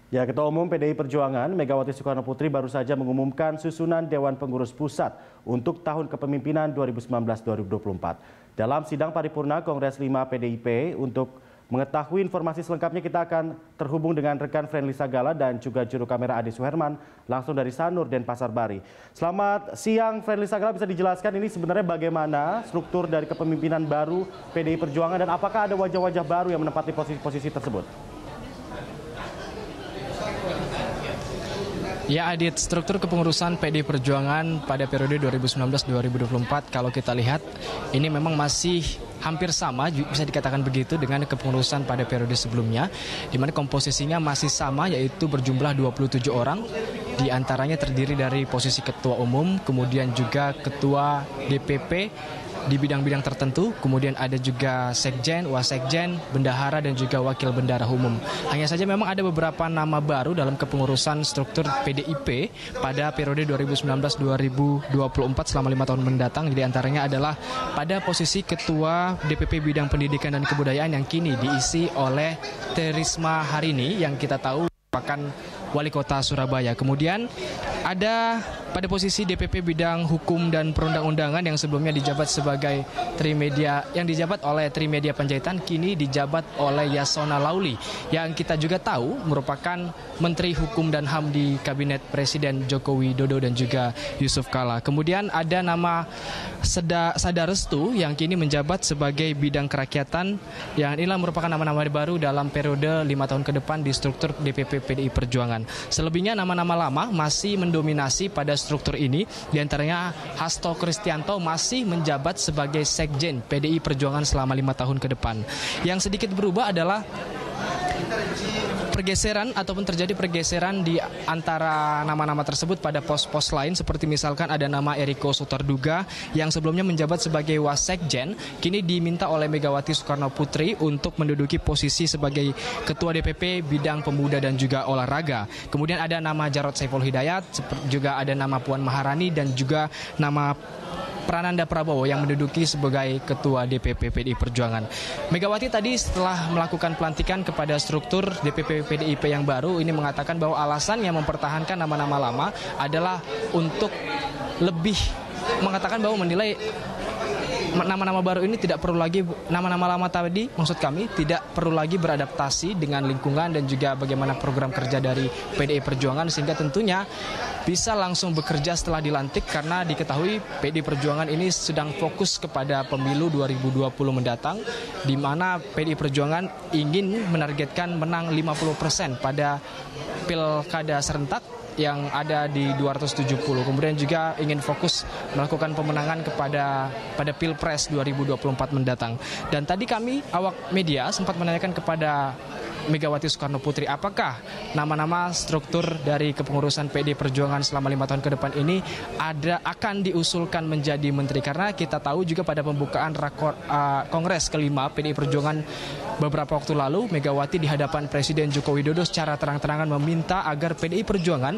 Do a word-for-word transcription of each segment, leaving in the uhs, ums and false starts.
Ya, Ketua Umum P D I Perjuangan Megawati Soekarnoputri baru saja mengumumkan susunan Dewan Pengurus Pusat untuk tahun kepemimpinan dua ribu sembilan belas dua ribu dua puluh empat. Dalam sidang paripurna Kongres lima P D I P, untuk mengetahui informasi selengkapnya kita akan terhubung dengan rekan Friendly Sagala dan juga juru kamera Ade Suherman langsung dari Sanur Denpasar Bari. Selamat siang Friendly Sagala, bisa dijelaskan ini sebenarnya bagaimana struktur dari kepemimpinan baru P D I Perjuangan dan apakah ada wajah-wajah baru yang menempati posisi-posisi tersebut? Ya Adit, struktur kepengurusan P D I Perjuangan pada periode dua ribu sembilan belas dua ribu dua puluh empat kalau kita lihat ini memang masih hampir sama, bisa dikatakan begitu dengan kepengurusan pada periode sebelumnya, di mana komposisinya masih sama, yaitu berjumlah dua puluh tujuh orang, di antaranya terdiri dari posisi ketua umum, kemudian juga ketua D P P di bidang-bidang tertentu, kemudian ada juga sekjen, wasekjen, bendahara, dan juga wakil bendahara umum. Hanya saja memang ada beberapa nama baru dalam kepengurusan struktur P D I P pada periode dua ribu sembilan belas dua ribu dua puluh empat selama lima tahun mendatang. Jadi antaranya adalah pada posisi ketua D P P bidang pendidikan dan kebudayaan yang kini diisi oleh Terisma Harini yang kita tahu merupakan wali kota Surabaya. Kemudian ada pada posisi D P P bidang hukum dan perundang-undangan yang sebelumnya dijabat sebagai Trimedia, yang dijabat oleh Trimedia Panjaitan, kini dijabat oleh Yasona Lauli yang kita juga tahu merupakan Menteri Hukum dan H A M di Kabinet Presiden Joko Widodo dan juga Yusuf Kala. Kemudian ada nama Seda, Sada Restu yang kini menjabat sebagai bidang kerakyatan, yang inilah merupakan nama-nama baru dalam periode lima tahun ke depan di struktur D P P P D I Perjuangan. Selebihnya nama-nama lama masih mendominasi pada struktur ini, diantaranya Hasto Kristianto masih menjabat sebagai Sekjen P D I Perjuangan selama lima tahun ke depan. Yang sedikit berubah adalah pergeseran ataupun terjadi pergeseran di antara nama-nama tersebut pada pos-pos lain, seperti misalkan ada nama Eriko Sutarduga yang sebelumnya menjabat sebagai Wasekjen, kini diminta oleh Megawati Soekarnoputri untuk menduduki posisi sebagai Ketua D P P bidang pemuda dan juga olahraga. Kemudian ada nama Jarod Saiful Hidayat, juga ada nama Puan Maharani dan juga nama Prananda Prabowo yang menduduki sebagai Ketua D P P P D I Perjuangan. Megawati tadi setelah melakukan pelantikan kepada struktur D P P P D I P yang baru ini mengatakan bahwa alasan yang mempertahankan nama-nama lama adalah untuk lebih mengatakan bahwa menilai nama-nama baru ini tidak perlu lagi, nama-nama lama tadi maksud kami tidak perlu lagi beradaptasi dengan lingkungan dan juga bagaimana program kerja dari P D I Perjuangan, sehingga tentunya bisa langsung bekerja setelah dilantik, karena diketahui P D I Perjuangan ini sedang fokus kepada pemilu dua ribu dua puluh mendatang, di mana P D I Perjuangan ingin menargetkan menang lima puluh persen pada pilkada serentak yang ada di dua ratus tujuh puluh. Kemudian juga ingin fokus melakukan pemenangan kepada pada Pilpres dua ribu dua puluh empat mendatang. Dan tadi kami awak media sempat menanyakan kepada Megawati Soekarnoputri apakah nama-nama struktur dari kepengurusan P D I Perjuangan selama lima tahun ke depan ini ada akan diusulkan menjadi menteri, karena kita tahu juga pada pembukaan rakor, uh, Kongres kelima P D I Perjuangan beberapa waktu lalu, Megawati di hadapan Presiden Joko Widodo secara terang-terangan meminta agar P D I Perjuangan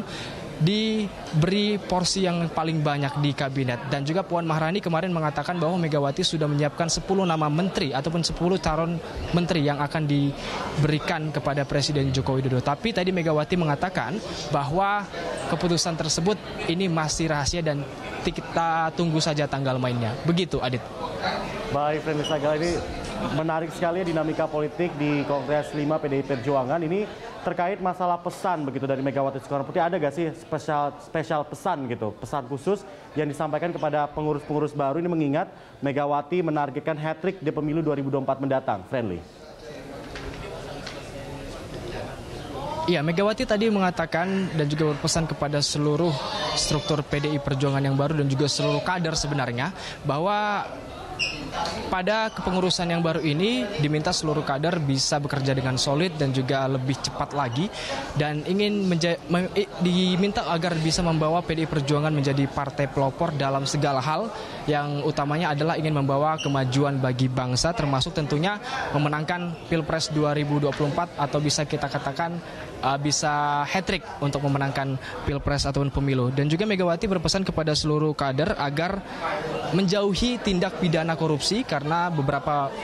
diberi porsi yang paling banyak di kabinet. Dan juga Puan Maharani kemarin mengatakan bahwa Megawati sudah menyiapkan sepuluh nama menteri ataupun sepuluh calon menteri yang akan diberikan kepada Presiden Joko Widodo. Tapi tadi Megawati mengatakan bahwa keputusan tersebut ini masih rahasia dan kita tunggu saja tanggal mainnya. Begitu Adit. Baik, Friendly Sagala, ini menarik sekali dinamika politik di Kongres lima P D I Perjuangan ini terkait masalah pesan begitu dari Megawati Soekarnoputri. Ada gak sih spesial spesial pesan gitu, pesan khusus yang disampaikan kepada pengurus-pengurus baru ini, mengingat Megawati menargetkan hat-trick di pemilu dua ribu dua puluh empat mendatang? Friendly. Iya, Megawati tadi mengatakan dan juga berpesan kepada seluruh struktur P D I Perjuangan yang baru dan juga seluruh kader sebenarnya, bahwa pada kepengurusan yang baru ini diminta seluruh kader bisa bekerja dengan solid dan juga lebih cepat lagi, dan ingin menja- diminta agar bisa membawa P D I Perjuangan menjadi partai pelopor dalam segala hal, yang utamanya adalah ingin membawa kemajuan bagi bangsa, termasuk tentunya memenangkan Pilpres dua ribu dua puluh empat, atau bisa kita katakan uh, bisa hat-trick untuk memenangkan Pilpres ataupun pemilu. Dan juga Megawati berpesan kepada seluruh kader agar menjauhi tindak pidana korupsi, karena beberapa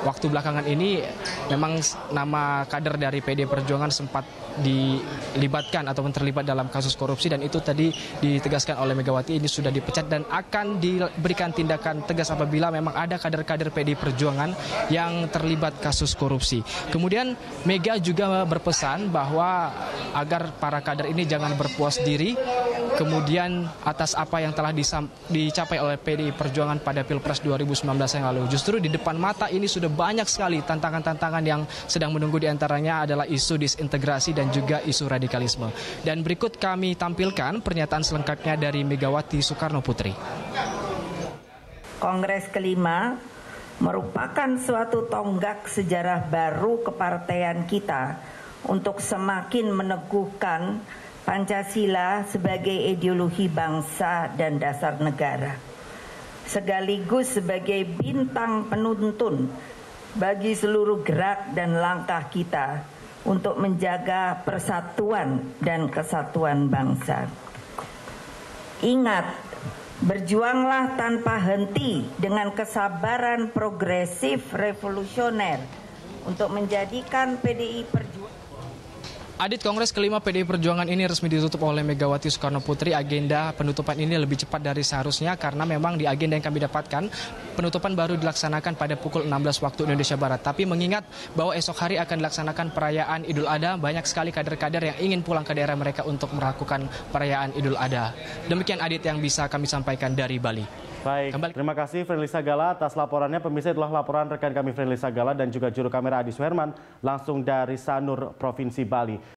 waktu belakangan ini memang nama kader dari P D I Perjuangan sempat dilibatkan ataupun terlibat dalam kasus korupsi, dan itu tadi ditegaskan oleh Megawati ini sudah dipecat dan akan diberikan tindakan tegas apabila memang ada kader-kader P D I Perjuangan yang terlibat kasus korupsi. Kemudian Mega juga berpesan bahwa agar para kader ini jangan berpuas diri kemudian atas apa yang telah dicapai oleh P D I Perjuangan pada Pilpres dua ribu sembilan belas yang lalu. Justru di depan mata ini sudah banyak sekali tantangan-tantangan yang sedang menunggu, diantaranya adalah isu disintegrasi dan juga isu radikalisme. Dan berikut kami tampilkan pernyataan selengkapnya dari Megawati Soekarno Putri. Kongres kelima merupakan suatu tonggak sejarah baru kepartaian kita untuk semakin meneguhkan Pancasila sebagai ideologi bangsa dan dasar negara, sekaligus sebagai bintang penuntun bagi seluruh gerak dan langkah kita untuk menjaga persatuan dan kesatuan bangsa. Ingat, berjuanglah tanpa henti dengan kesabaran progresif revolusioner untuk menjadikan P D I Perjuangan. Adit, Kongres kelima P D I Perjuangan ini resmi ditutup oleh Megawati Soekarno Putri. Agenda penutupan ini lebih cepat dari seharusnya karena memang di agenda yang kami dapatkan penutupan baru dilaksanakan pada pukul enam belas waktu Indonesia Barat. Tapi mengingat bahwa esok hari akan dilaksanakan perayaan Idul Adha, banyak sekali kader-kader yang ingin pulang ke daerah mereka untuk melakukan perayaan Idul Adha. Demikian Adit yang bisa kami sampaikan dari Bali. Baik, Kembali. Terima kasih Friendly Sagala atas laporannya. Pemirsa, itulah laporan rekan kami Friendly Sagala dan juga juru kamera Adi Suherman langsung dari Sanur, Provinsi Bali.